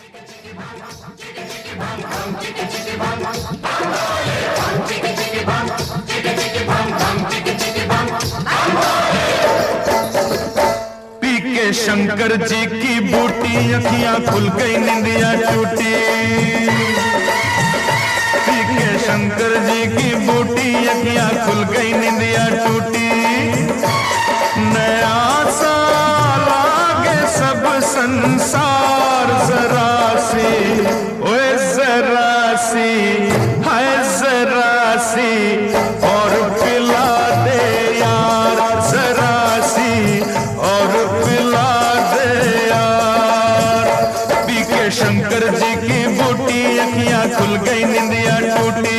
पी के शंकर जी की बूटी अखियां खुल गई निंदिया टूटी। पी के शंकर जी की बूटी अखियां खुल गई निंदिया टूटी। नया साल आगे सब संसार जरा सी, ओए जरा सी, हाय जरा सी और पिला दे यार, जरा सी और पिला दे यार। पी के शंकर जी की बूटी अखियां खुल गई निंदिया टूटी।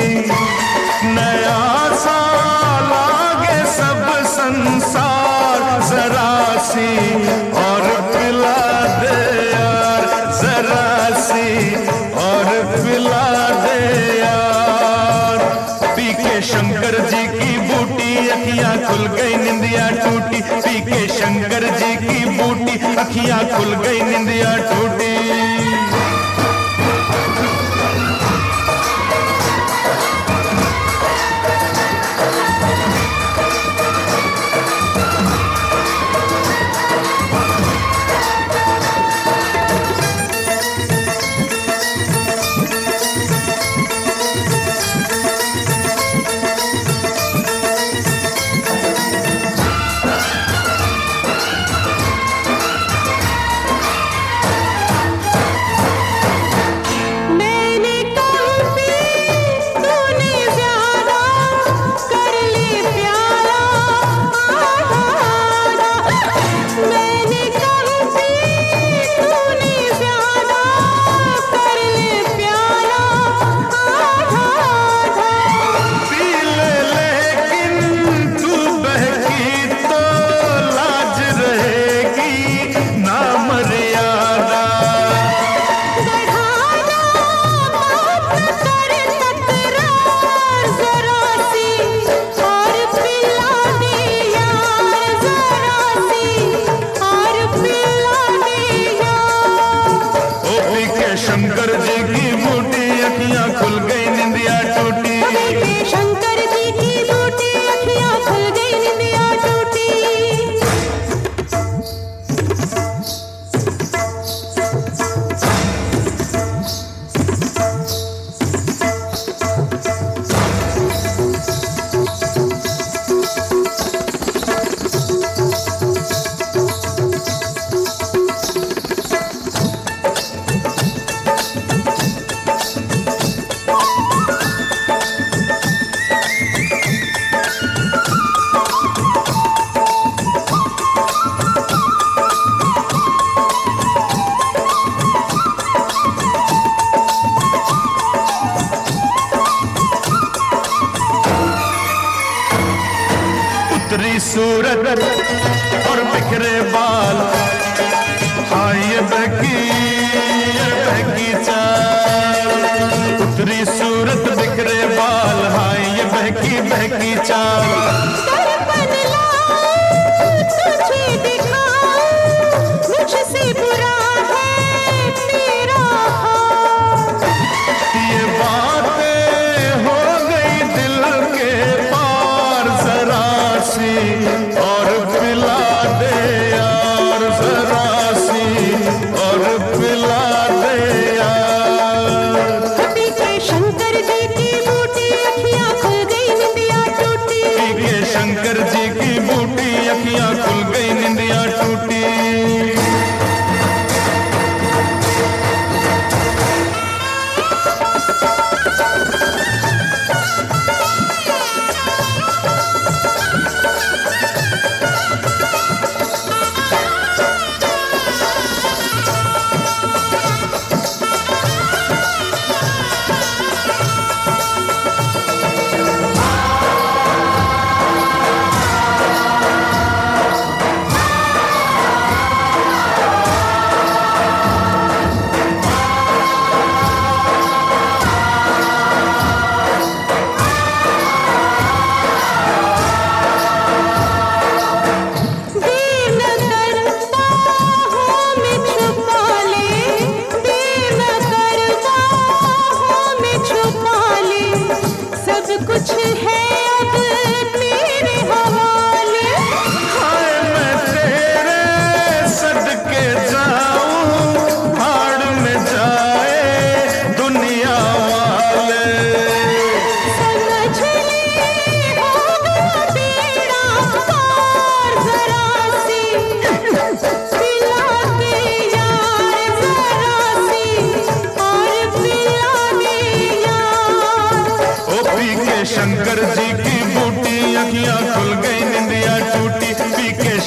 नया साल आगे सब संसार जरा सी और पिला दे यार, जरा सी और पिला दे यार। पी के शंकर जी की बूटी अखियां खुल गई निंदिया टूटी। पी के शंकर जी की बूटी अखियां खुल गई निंदिया टूटी। शंकर जी की बूटी अखियां खुल गई निंदिया टूटी। शंकर जी की बूटी अखियां खुल गई निंदिया टूटी। उतरी सूरत और बिखरे बाल, हाँ ये बहकी चाल। उतरी सूरत बिखरे बाल, हाँ ये बहकी चाल। तुझे दिखाऊं मुझसे बुरा है तेरा हाल। ये बातें हो गई दिल के पार जरा सी और पिला दे यार, जरा सी और पिला दे यार। पी के शंकर जी की बूटी अखियां खुल गई निंदिया टूटी। पी के शंकर जी की बूटी अखियां खुल गई निंदिया टूटी।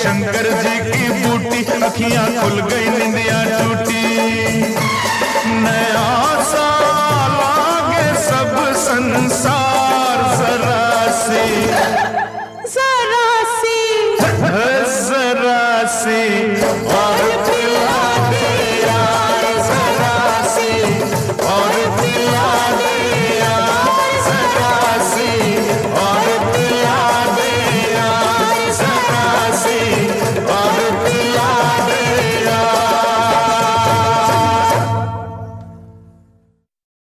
शंकर जी की बूटी, अखियां खुल गई निंदिया टूटी। नया साल आगे सब संसार जरा सी जरा सी और